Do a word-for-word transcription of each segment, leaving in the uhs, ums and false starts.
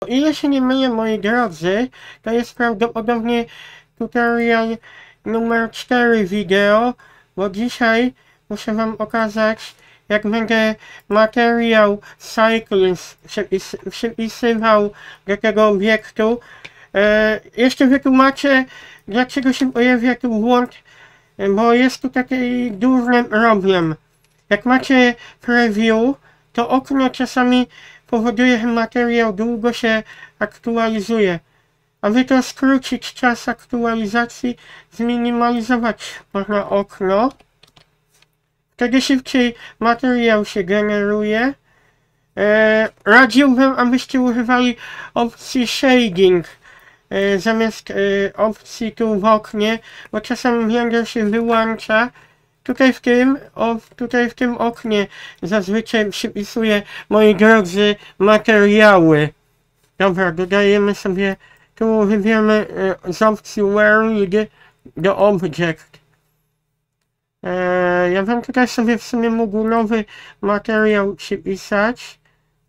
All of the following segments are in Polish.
O ile się nie mylę, moi drodzy, to jest prawdopodobnie tutorial numer cztery wideo, bo dzisiaj muszę wam okazać, jak będę materiał Cycles przypisywał do tego obiektu. E, jeszcze wytłumaczę, dlaczego się pojawia tu błąd, bo jest tu taki duży problem. Jak macie preview, to okno czasami powoduje, że materiał długo się aktualizuje. Aby to skrócić czas aktualizacji, zminimalizować można okno. Wtedy szybciej materiał się generuje. E, radziłbym, abyście używali opcji shading e, zamiast e, opcji tu w oknie, bo czasem Blender się wyłącza. Tutaj w tym, o, tutaj w tym oknie zazwyczaj przypisuję, moi drodzy, materiały. Dobra, dodajemy sobie, tu wybieramy e, z opcji World do Object. E, ja bym tutaj sobie w sumie mógł nowy materiał przypisać.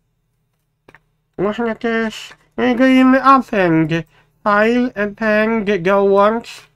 Można też, no i dajemy append. File, append, dołącz.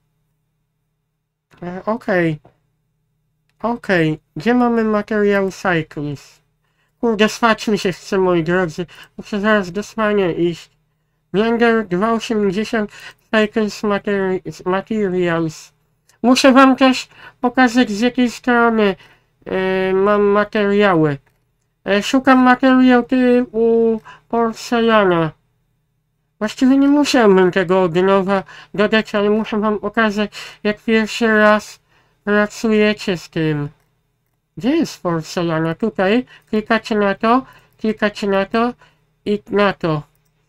E, Okej. Okay. Okej, okay. Gdzie mamy materiał Cycles? Kurde, spać mi się chce, moi drodzy. Muszę zaraz do spania iść. Blender dwieście osiemdziesiąt Cycles materi Materials. Muszę wam też pokazać, z jakiej strony yy, mam materiały. Yy, szukam materiał typu porcelana. Właściwie nie musiałbym tego od nowa dodać, ale muszę wam pokazać, jak pierwszy raz pracujecie z tym. Gdzie jest porcelana? Tutaj. Klikacie na to, klikacie na to i na to.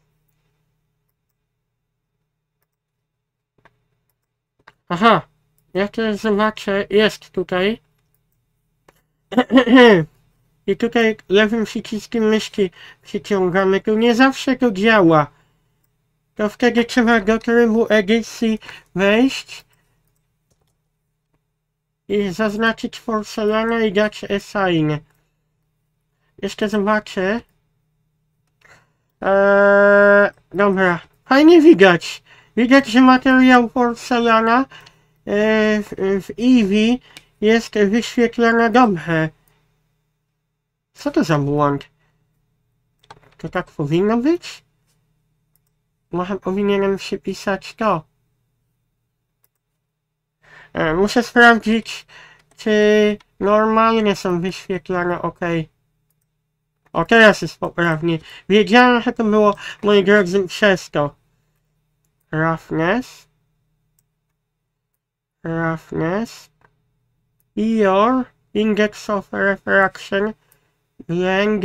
Aha. Ja też zobaczę. Jest tutaj. I tutaj lewym przyciskiem myszki przyciągamy. Tu nie zawsze to działa. To wtedy trzeba do trybu edycji wejść i zaznaczyć porcelana i dać assign. Jeszcze zobaczę. Eee, dobra. Fajnie widać. Widać, że materiał porcelana e, w, w Eevee jest wyświetlana dobrze. Co to za błąd? To tak powinno być? Może powinienem przypisać to. E, muszę sprawdzić, czy normalnie są wyświetlane. OK. O, teraz jest poprawnie. Wiedziałem, że to było, moi drodzy, przez to. Roughness. Roughness. Your index of refraction. Blend.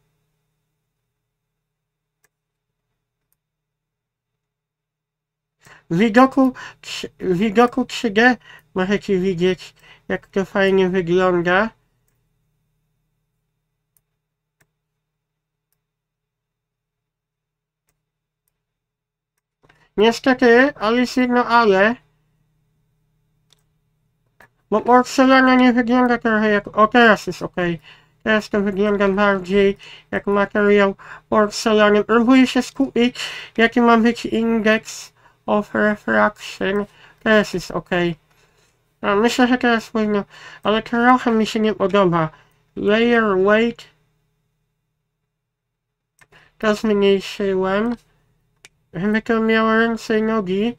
W widoku, w widoku trzy D możecie widzieć, jak to fajnie wygląda. Niestety, ale jest jedno ale. Bo porcelana nie wygląda trochę jak... O, teraz jest ok. Teraz to wygląda bardziej jak materiał porcelany. Próbuję się skupić, jaki ma być indeks of refraction. Teraz jest ok. A myślę, że teraz powinno... Ale trochę mi się nie podoba. Layer weight. To zmniejszyłem. Żeby to miało ręce i nogi.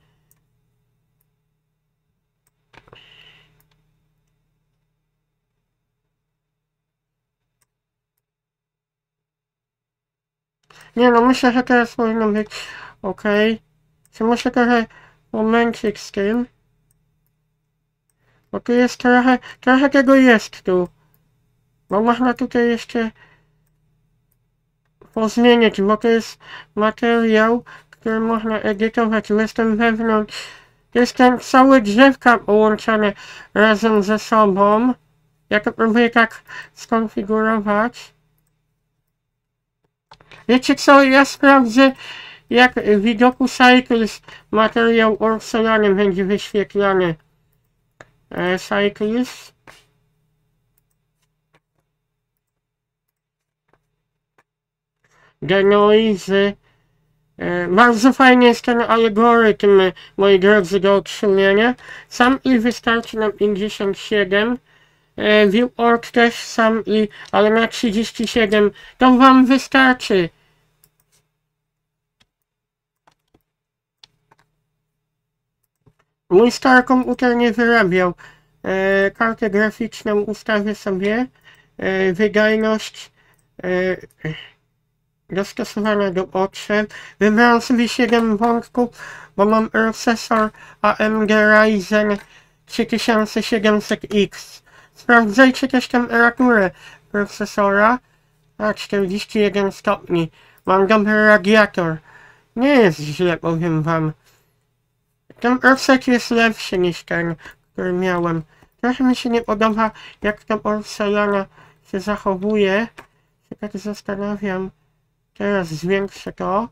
Nie no, myślę, że teraz powinno być ok. Czy muszę trochę momencik z tym. Bo tu jest trochę, trochę tego jest tu. Bo można tutaj jeszcze pozmieniać, bo to jest materiał, który można edytować. Jestem wewnątrz, jestem całe drzewka połączone razem ze sobą. Ja to próbuję tak skonfigurować. Wiecie co, ja sprawdzę, jak w widoku Cycles materiał porcelany będzie wyświetlany. E, Cycles. Denoise E, bardzo fajny jest ten algorytm, moi drodzy, do odsunięcia. Sam i wystarczy nam pięćdziesiąt siedem. E, Viewport też sam i, ale na trzydzieści siedem to wam wystarczy. Mój stary komputer nie wyrabiał. E, kartę graficzną ustawię sobie. E, wydajność e, dostosowana do potrzeb. Wybrałem sobie siedem wątków, bo mam procesor A M D Ryzen trzy tysiące siedemset X. Sprawdzajcie też temperaturę procesora. A, czterdzieści jeden stopni. Mam dobry radiator. Nie jest źle, powiem wam. Ten procesor jest lepszy niż ten, który miałem. Trochę mi się nie podoba, jak ta porcelana się zachowuje. Się tak zastanawiam. Teraz zwiększę to.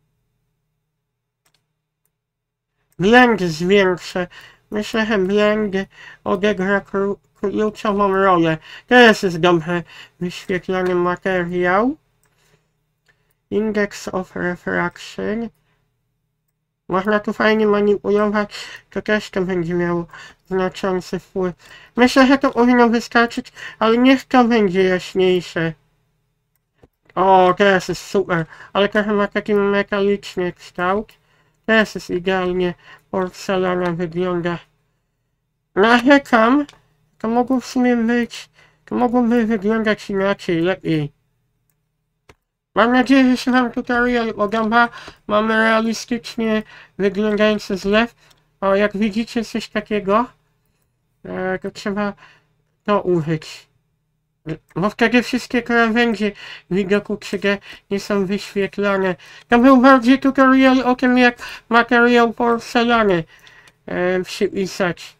Blend zwiększę. Myślę, że blend odegra kluczową rolę. Teraz jest dobrze wyświetlony materiał. Index of refraction. Można tu fajnie manipulować, to też to będzie miało znaczący wpływ. Myślę, że to powinno wystarczyć, ale niech to będzie jaśniejsze. O, teraz jest super, ale trochę ma taki metaliczny kształt. Teraz jest idealnie, porcelana wygląda. Narzekam, to mogło w sumie być, to mogłoby wyglądać inaczej, lepiej. Mam nadzieję, że się wam tutorial podoba. Mamy realistycznie wyglądający zlew. O, jak widzicie coś takiego, e, to trzeba to użyć. Bo wtedy wszystkie krawędzie widoku trzy D nie są wyświetlane. To był bardziej tutorial o tym, jak materiał porcelany e, przypisać.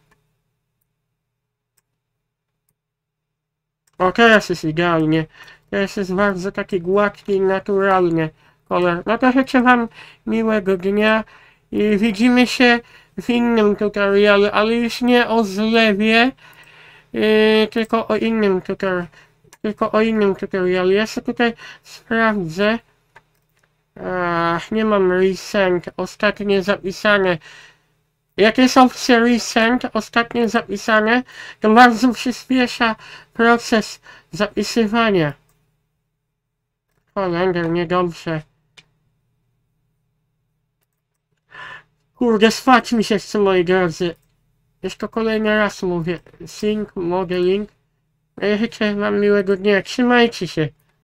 O, teraz jest idealnie. Teraz jest bardzo taki gładki i naturalny kolor. No to życzę wam miłego dnia i widzimy się w innym tutorialu, ale już nie o zlewie, yy, tylko o innym tutorialu. Tylko o innym tutorialu. Ja sobie tutaj sprawdzę. Ach, nie mam recent, ostatnie zapisane. Jak jest opcja recent, ostatnie zapisane, to bardzo przyspiesza proces zapisywania. Holender, niedobrze. Kurde, spać mi się chce, moi drodzy. Jeszcze kolejny raz mówię. Sync, modeling. Życzę wam miłego dnia. Trzymajcie się.